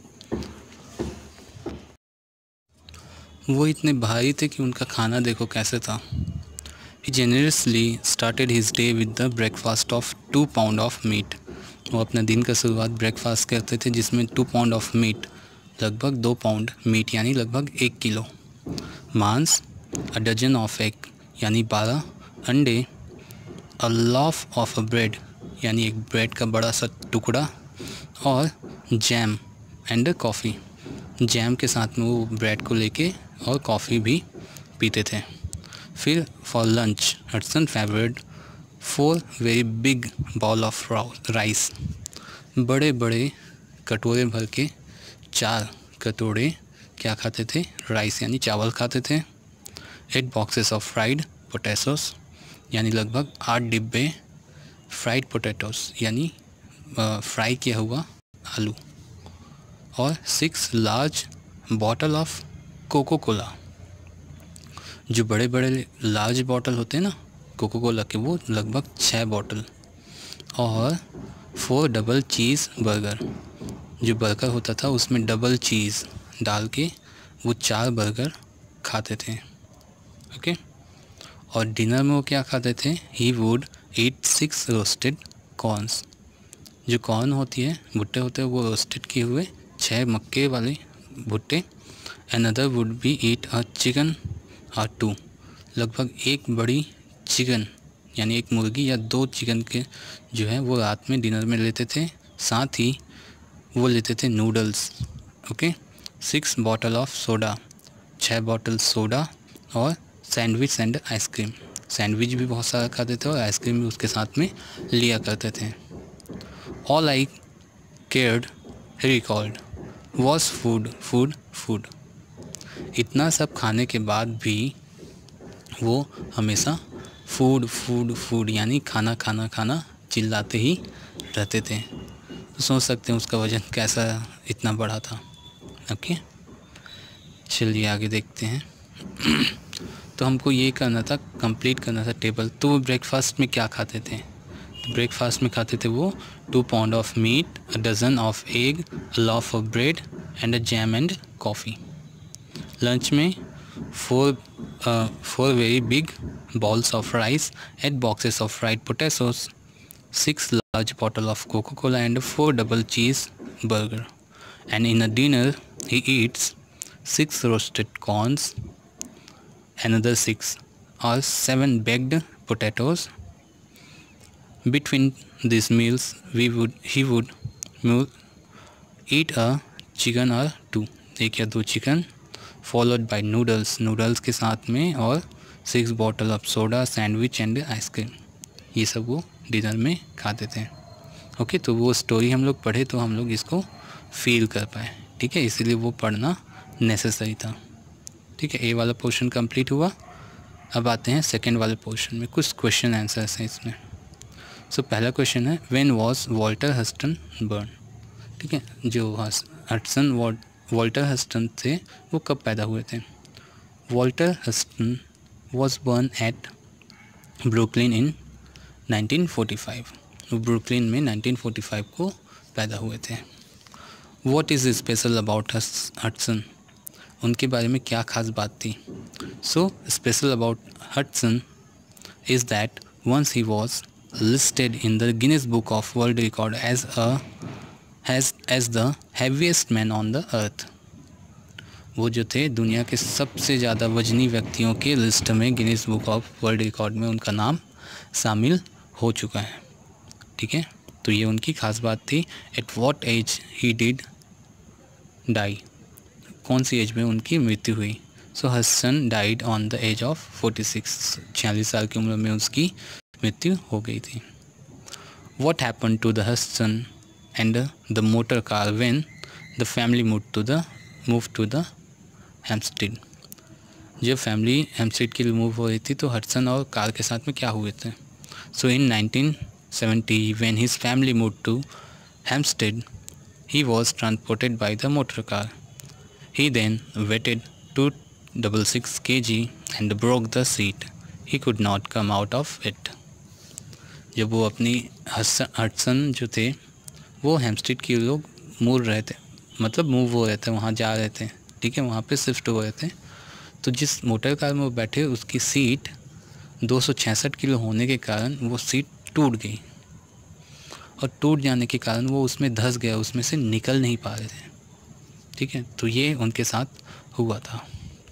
वो इतने भारी थे कि उनका खाना देखो कैसे था। He generously started his day with the breakfast of 2 pound of meat. वो अपना दिन का शुरुआत ब्रेकफास्ट करते थे जिसमें 2 pound of meat, लगभग 2 पाउंड मीट यानी लगभग 1 किलो मांस, a dozen of egg यानी 12 अंडे, a loaf of a bread यानी एक ब्रेड का बड़ा सा टुकड़ा, और जैम एंड कॉफ़ी। जैम के साथ में वो ब्रेड को लेके और कॉफ़ी भी पीते थे। फिर for lunch Hudson favourite 4 very big ball of rice, बड़े बड़े कटोरे भर के 4 कटोरे क्या खाते थे? राइस यानी चावल खाते थे। 8 बॉक्सेस ऑफ फ्राइड पोटैटोस यानी लगभग 8 डिब्बे फ्राइड पोटैटोस यानी फ्राई किया हुआ आलू, और 6 large bottle of Coca Cola, जो बड़े बड़े लार्ज बॉटल होते हैं ना कोको कोला के, वो लगभग 6 बॉटल, और 4 डबल चीज़ बर्गर, जो बर्गर होता था उसमें डबल चीज़ डाल के वो 4 बर्गर खाते थे। ओके, और डिनर में वो क्या खाते थे? He would eat 6 roasted corns, जो कॉर्न होती है, भुट्टे होते हैं, वो रोस्टेड किए हुए 6 मक्के वाले भुट्टे। Another would be eat a chicken और 2, लगभग एक बड़ी चिकन यानी एक मुर्गी या 2 चिकन के जो है वो रात में डिनर में लेते थे। साथ ही वो लेते थे noodles. Okay, 6 bottle of soda, 6 bottle soda, और सैंडविच एंड आइसक्रीम, सैंडविच भी बहुत सारा खाते थे और आइसक्रीम भी उसके साथ में लिया करते थे। All I cared he record was food food food. इतना सब खाने के बाद भी वो हमेशा फूड फूड फूड यानी खाना खाना खाना चिल्लाते ही रहते थे। तो सोच सकते हैं उसका वज़न कैसा इतना बड़ा था। ओके, चलिए आगे देखते हैं। तो हमको ये करना था, कंप्लीट करना था टेबल। तो वो ब्रेकफास्ट में क्या खाते थे? तो ब्रेकफास्ट में खाते थे वो 2 pound of meat, a dozen of egg, a loaf of bread and a jam and coffee. Lunch में 4 very big balls of rice, 8 boxes of fried potatoes, 6 large bottle of Coca-Cola and 4 double cheese burger. And in a dinner, he eats 6 roasted corns, another 6 or 7 baked potatoes. Between these meals, he would eat a chicken or 2, एक या 2 chicken, followed by noodles के साथ में, और 6 bottle of soda, sandwich and ice cream. ये सब वो dinner में खाते थे। ओके, तो वो स्टोरी हम लोग पढ़े तो हम लोग इसको फील कर पाए, ठीक है, इसीलिए वो पढ़ना नेसेसरी था। ठीक है, ए वाला पोर्शन कंप्लीट हुआ। अब आते हैं सेकंड वाले पोर्शन में, कुछ क्वेश्चन आंसर्स हैं इसमें। सो पहला क्वेश्चन है, when was Walter Huston born. ठीक है, जो हडसन वॉल्टर हस्टन थे वो कब पैदा हुए थे। Walter Huston was born at Brooklyn in 1945। वो ब्रुकलिन में 1945 को पैदा हुए थे। What is special about Hudson, उनके बारे में क्या खास बात थी। So special about Hudson is that once he was listed in the Guinness Book of World Record as the heaviest man on the earth। वो जो थे दुनिया के सबसे ज़्यादा वजनी व्यक्तियों के लिस्ट में Guinness book of world record में उनका नाम शामिल हो चुका है। ठीक है, तो ये उनकी खास बात थी। At what age he did die, कौन सी एज में उनकी मृत्यु हुई। So Hudson died on the age of 46, 46 साल की उम्र में उसकी मृत्यु हो गई थी। What happen to the Hudson and the motor car when the family move to the Hempstead. जब फैमिली हेम्पस्टेड के लिए मूव हो रही थी तो हडसन और कार के साथ में क्या हुए थे। So in 1970 when his family move to Hempstead he was transported by the motor car. He then weighted 266 kg and broke the seat. He could not come out of it. जब वो अपनी Hudson जो थे वो Hempstead के लोग move रहे थे, मतलब मूव हो रहे थे, वहाँ जा रहे थे। ठीक है, वहाँ पे शिफ्ट हो रहे थे। तो जिस मोटर कार में वो बैठे उसकी सीट 266 किलो होने के कारण वो सीट टूट गई, और टूट जाने के कारण वो उसमें धंस गया, उसमें से निकल नहीं पा रहे थे। ठीक है, तो ये उनके साथ हुआ था।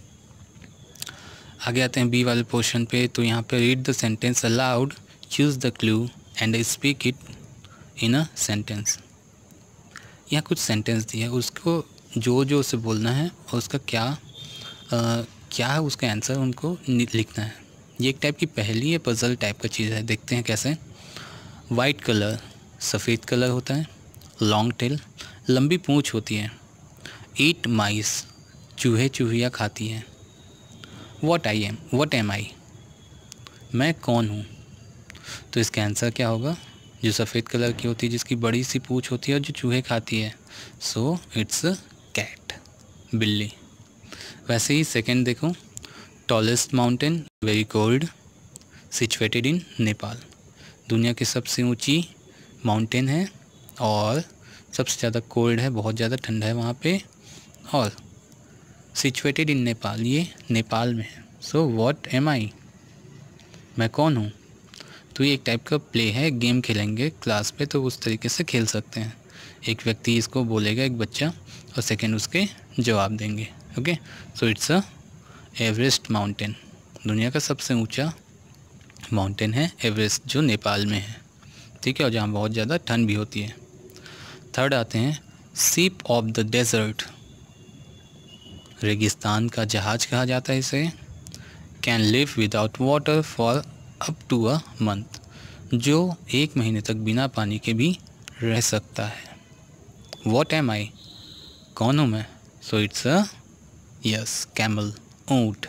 आगे आते हैं बी वाले पोर्शन पे। तो यहाँ पे read the sentence aloud, choose the clue and speak it in a sentence. यहाँ कुछ सेंटेंस दिया है, उसको जो उसे बोलना है और उसका क्या है उसका आंसर उनको लिखना है। ये एक टाइप की पहेली है, पजल टाइप का चीज़ है। देखते हैं कैसे। वाइट कलर, सफ़ेद कलर होता है। लॉन्ग टेल, लंबी पूँछ होती है। ईट माइस, चूहे चूहिया खाती हैं। व्हाट एम आई, मैं कौन हूँ। तो इसका आंसर क्या होगा, जो सफ़ेद कलर की होती है, जिसकी बड़ी सी पूँछ होती है और जो चूहे खाती है। सो इट्स अ कैट, बिल्ली। वैसे ही सेकंड देखो, tallest mountain very cold situated in Nepal. दुनिया की सबसे ऊंची माउंटेन है और सबसे ज़्यादा कोल्ड है, बहुत ज़्यादा ठंडा है वहाँ पे, और सिचुएटेड इन नेपाल, ये नेपाल में है। सो व्हाट एम आई, मैं कौन हूँ। तो ये एक टाइप का प्ले है, गेम खेलेंगे क्लास पे तो उस तरीके से खेल सकते हैं। एक व्यक्ति इसको बोलेगा, एक बच्चा, और सेकंड उसके जवाब देंगे। Okay, so it's a Everest mountain. दुनिया का सबसे ऊंचा माउंटेन है एवरेस्ट, जो नेपाल में है। ठीक है, और जहाँ बहुत ज़्यादा ठंड भी होती है। थर्ड आते हैं शिप ऑफ द डेजर्ट, रेगिस्तान का जहाज कहा जाता है इसे। Can live without water for up to a month, जो 1 महीने तक बिना पानी के भी रह सकता है। व्हाट एम आई, कौन हूँ मैं। So it's a yes camel, ऊँट।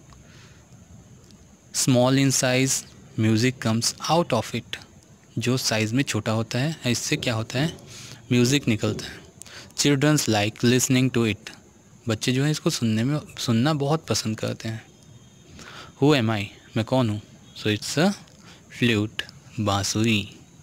Small in size, music comes out of it, जो साइज़ में छोटा होता है इससे क्या होता है, म्यूज़िक निकलता है। Children's like listening to it, बच्चे जो है इसको सुनना बहुत पसंद करते हैं। हु एम आई, मैं कौन हूँ। सो इट्स अ फ्लूट, बांसुरी।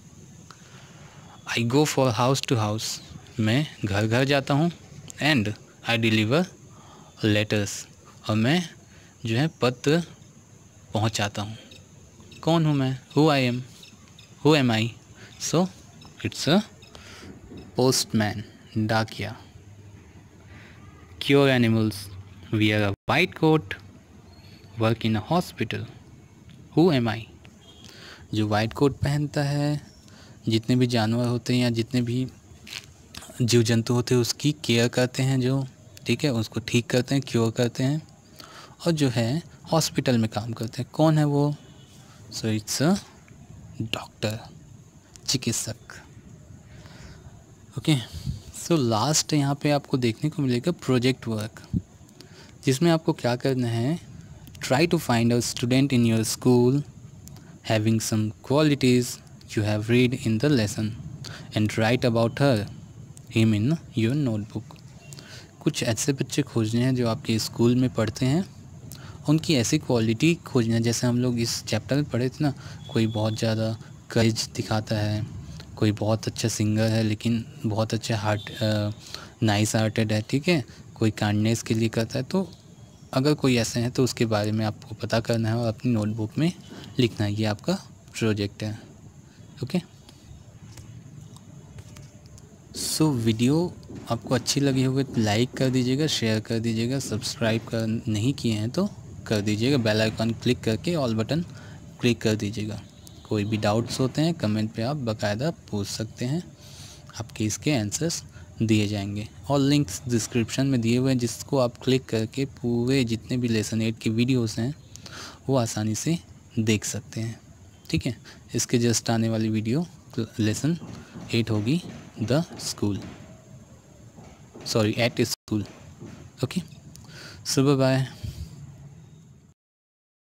I go for house to house, मैं घर घर जाता हूँ। एंड आई डिलीवर लेटर्स, और मैं जो है पत्र पहुँचाता हूँ। कौन हूँ मैं, who am I. So it's a postman, डाकिया। Cure animals, wear a white coat, work in a hospital. Who am I, जो वाइट कोट पहनता है, जितने भी जानवर होते हैं या जितने भी जीव जंतु होते हैं उसकी केयर करते हैं, जो ठीक है उसको ठीक करते हैं, क्योर करते हैं, और जो है हॉस्पिटल में काम करते हैं। कौन है वो। So it's a doctor. चिकित्सक। ओके, सो लास्ट यहाँ पे आपको देखने को मिलेगा प्रोजेक्ट वर्क, जिसमें आपको क्या करना है, try to find a student in your school having some qualities you have read in the lesson and write about her him in your notebook. कुछ ऐसे बच्चे खोजने हैं जो आपके स्कूल में पढ़ते हैं, उनकी ऐसी क्वालिटी खोजना, जैसे हम लोग इस चैप्टर में पढ़े थे ना, कोई बहुत ज़्यादा करेज दिखाता है, कोई बहुत अच्छा सिंगर है लेकिन बहुत अच्छा नाइस हार्टेड है, ठीक है, कोई काइंडनेस के लिए करता है। तो अगर कोई ऐसे हैं तो उसके बारे में आपको पता करना है और अपनी नोटबुक में लिखना है। ये आपका प्रोजेक्ट है। ओके, सो वीडियो आपको अच्छी लगी होगी तो लाइक कर दीजिएगा, शेयर कर दीजिएगा, सब्सक्राइब कर नहीं किए हैं तो कर दीजिएगा, बेल आइकन क्लिक करके ऑल बटन क्लिक कर दीजिएगा। कोई भी डाउट्स होते हैं कमेंट पे आप बाकायदा पूछ सकते हैं, आपके इसके आंसर्स दिए जाएंगे और लिंक्स डिस्क्रिप्शन में दिए हुए हैं, जिसको आप क्लिक करके पूरे जितने भी लेसन 8 की वीडियोस हैं वो आसानी से देख सकते हैं। ठीक है, इसके जस्ट आने वाली वीडियो लेसन 8 होगी the school, sorry at school. Okay, so bye bye.